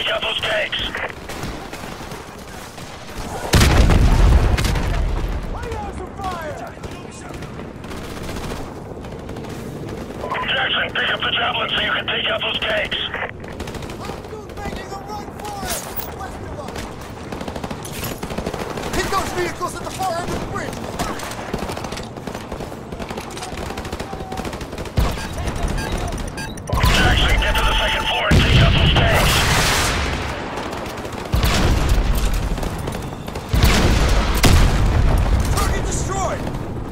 take out those tanks. Jackson, pick up the javelin so you can take out those tanks. Hostiles making a run for it! West of us! Hit those vehicles at the far end of the bridge! Jackson, get to the second floor and take out those tanks. Target destroyed!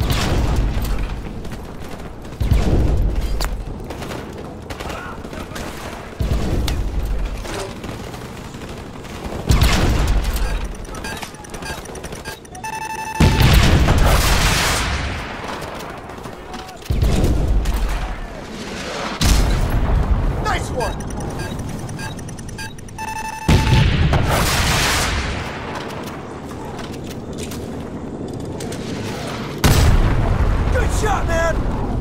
Nice one! Good shot, man!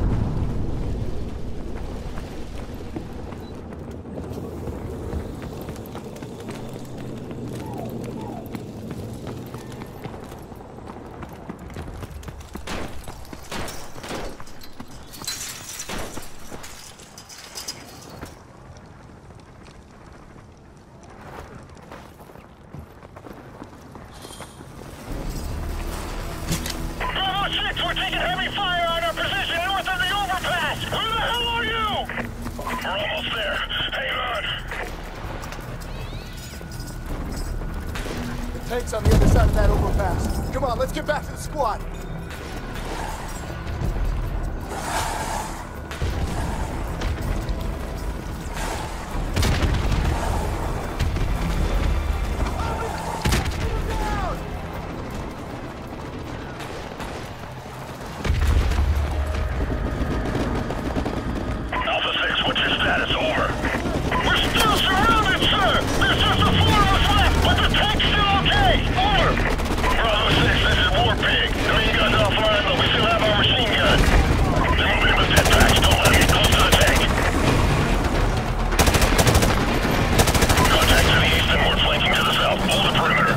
Bravo 6, we're taking heavy fire on our position north of the overpass. Who the hell are you? We're almost there. Hang on. The tank's on the other side of that overpass. Come on, let's get back to the squad. Alpha 6, what's your status? Over. We're still surrounded, sir! There's just the 4 of us left, but the tank's still okay! Over! Bravo 6, this is War Pig. The main gun's offline, but we still have our machine gun. They're moving with pit packs. Don't let them get close to the tank. Contact to the east and we're flanking to the south. Hold the perimeter.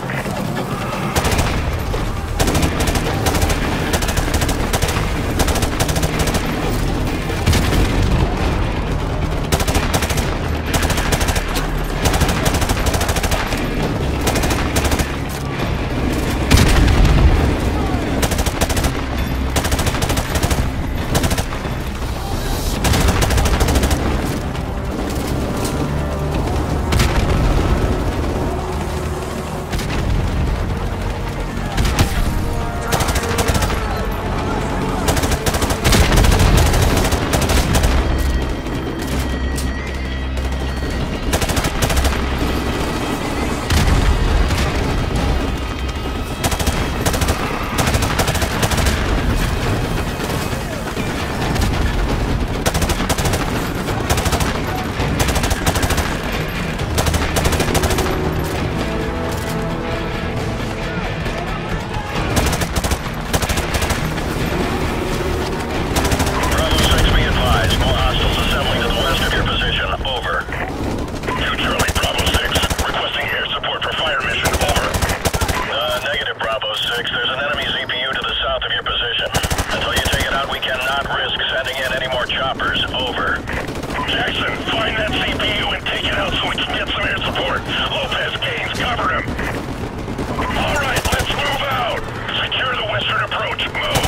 Bravo 6, be advised. More hostiles assembling to the west of your position. Over. Two Charlie, Bravo 6. Requesting air support for fire mission. Over. Negative, Bravo 6. There's an enemy ZPU to the south of your position. Until you take it out, we cannot risk sending in any more choppers. Over. Jackson, find that CPU and take it out so we can get some air support. Lopez, Gaines, cover him. All right, let's move out. Secure the western approach. Move.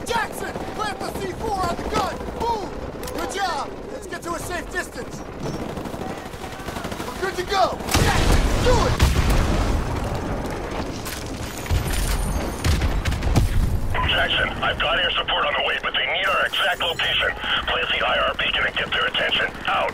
Jackson! Plant the C4 on the gun! Move! Good job! Let's get to a safe distance. We're good to go! Jackson, do it! Jackson, I've got air support on the way, but they need our exact location. Plant the IR beacon and get their attention. Out.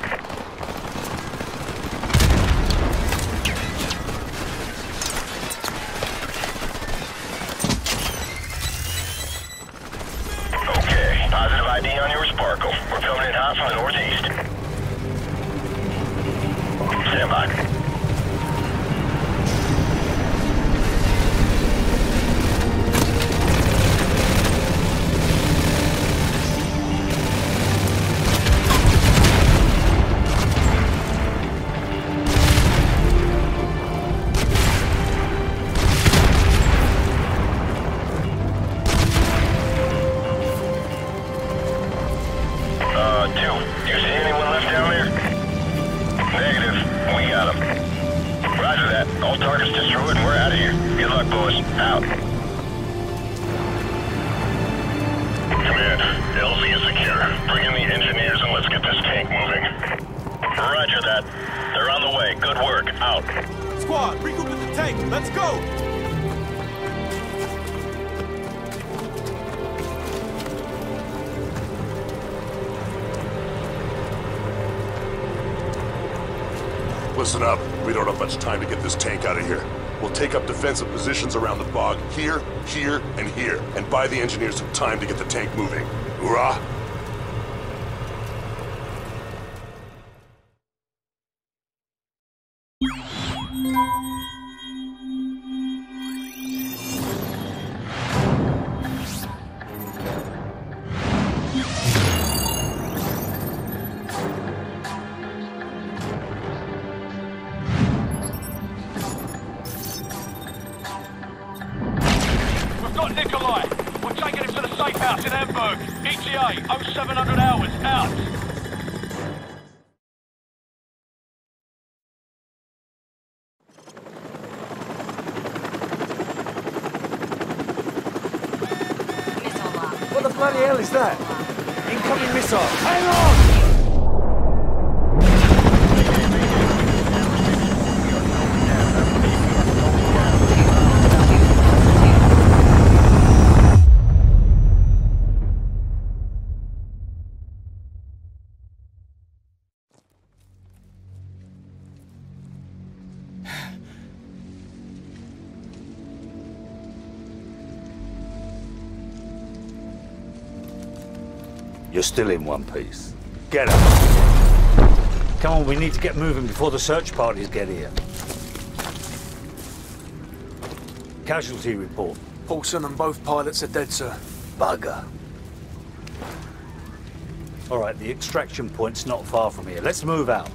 Okay, positive ID on your Sparkle. We're coming in hot from the northeast. Stand by. Squad, regroup at the tank. Let's go! Listen up. We don't have much time to get this tank out of here. We'll take up defensive positions around the bog. Here, here, and here. And buy the engineers some time to get the tank moving. Hoorah! ETA, 0700 hours, out. What the bloody hell is that? Incoming missile! Hang on! You're still in one piece. Get up. Come on, we need to get moving before the search parties get here. Casualty report. Paulson and both pilots are dead, sir. Bugger. All right, the extraction point's not far from here. Let's move out.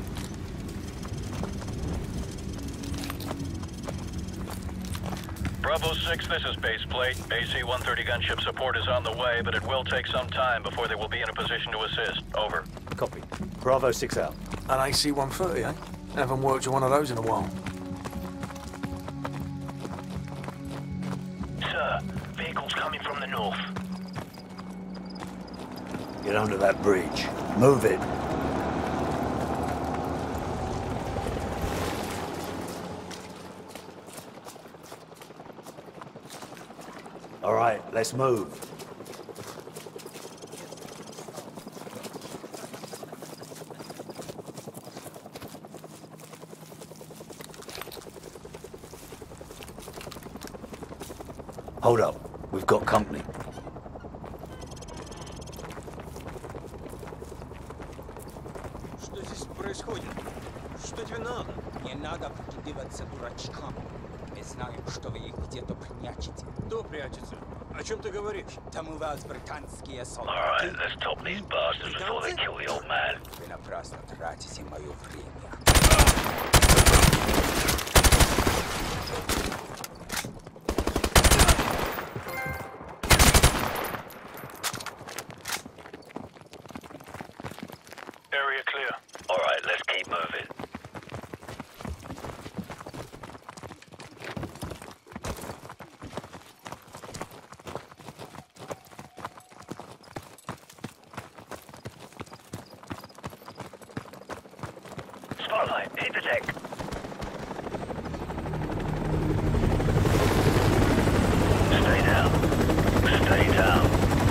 Bravo 6, this is base plate. AC-130 gunship support is on the way, but it will take some time before they will be in a position to assist. Over. Copy. Bravo 6 out. An AC-130, eh? Haven't worked with one of those in a while. Sir, vehicles coming from the north. Get under that bridge. Move it. All right, let's move. Hold up. We've got company. Что здесь происходит? Что тебе надо? Не надо прикидываться дурачкам. Мы знаем, что вы их где-то прячете. Кто прячется? О чем ты говоришь? Там у вас британские солдаты. Alright, let's top these bastards before they kill the old man. Вы напрасно тратите мое время. Area clear. Alright, let's keep moving. Hit the deck. Stay down. Stay down.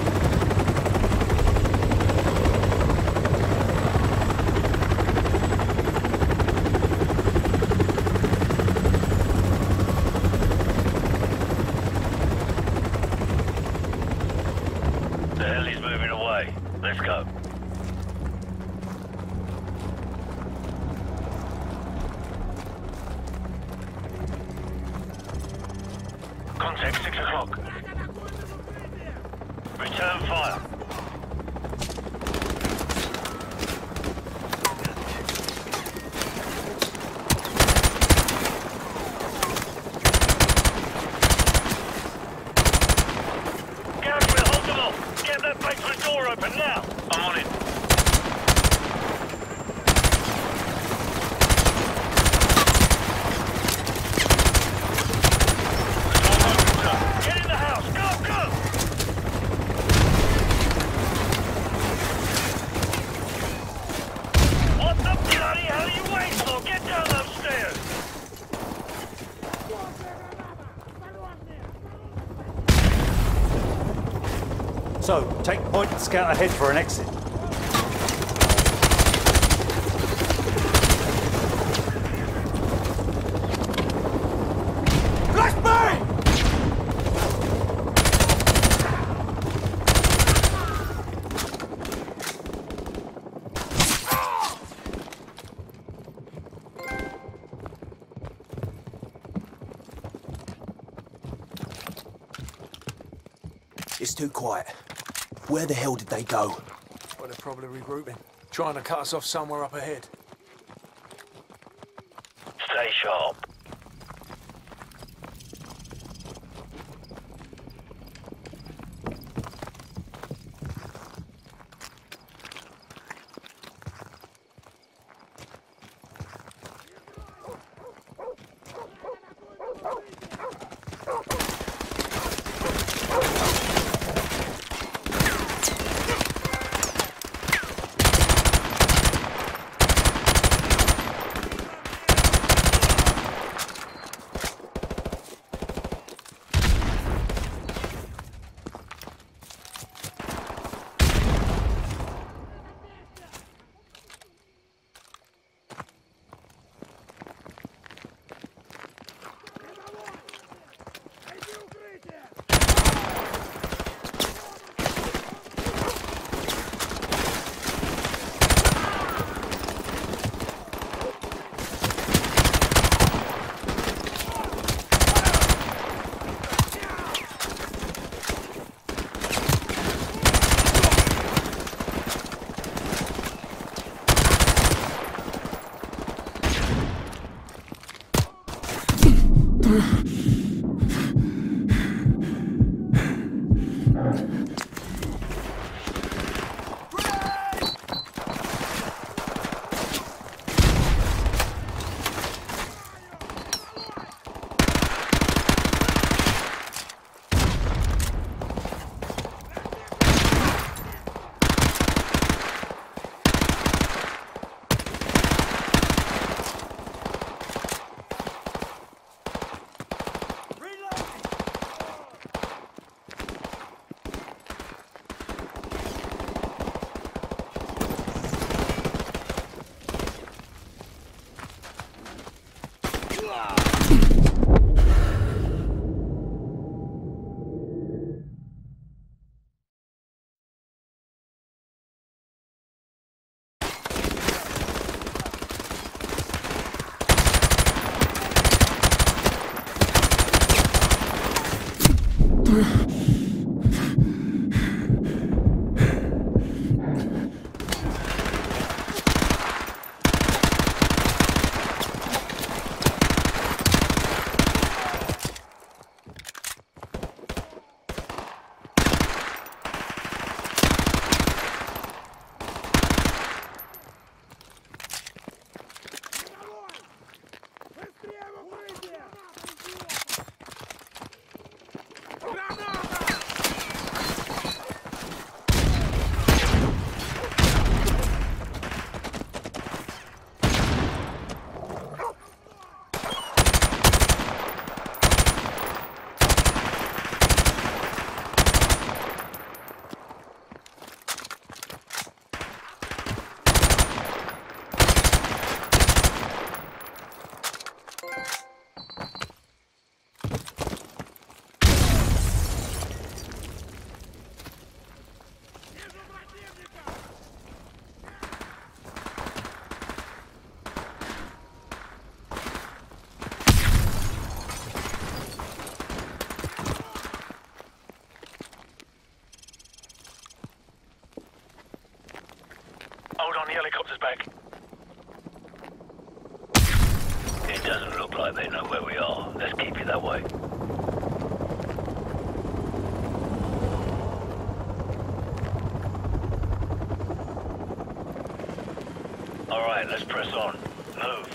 The heli's moving away. Let's go. Contact 6 o'clock. Return fire. Gabriel, hold them off. Get that basement door open now. I'm on it. Get in the house! Go, go! What the bloody hell are you waiting for? Get down those stairs! So, take point and scout ahead for an exit. It's too quiet. Where the hell did they go? Well, they're probably regrouping. Trying to cut us off somewhere up ahead. Stay sharp. Granada! the helicopter's back. It doesn't look like they know where we are. Let's keep it that way. All right, let's press on. Move.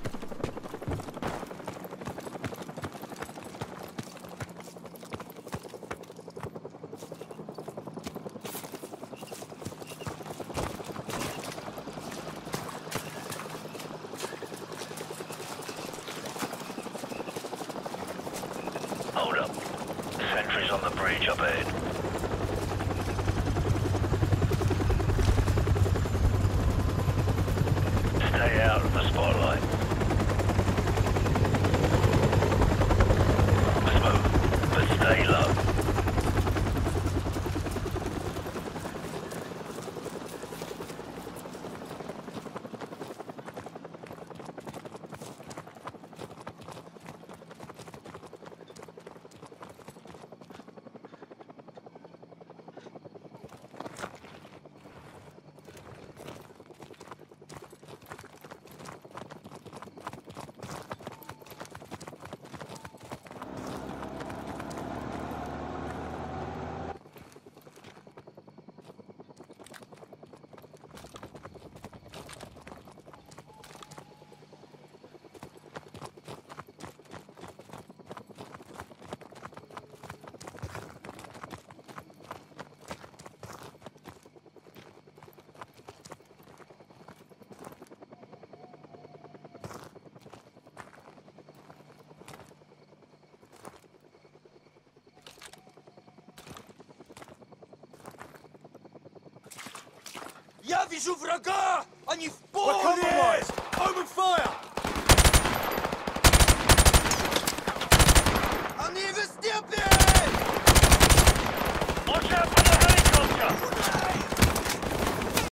Hold up. Sentries on the bridge up ahead. Stay out of the spotlight. Smooth, but stay low. Я вижу врага! Они в We're поле!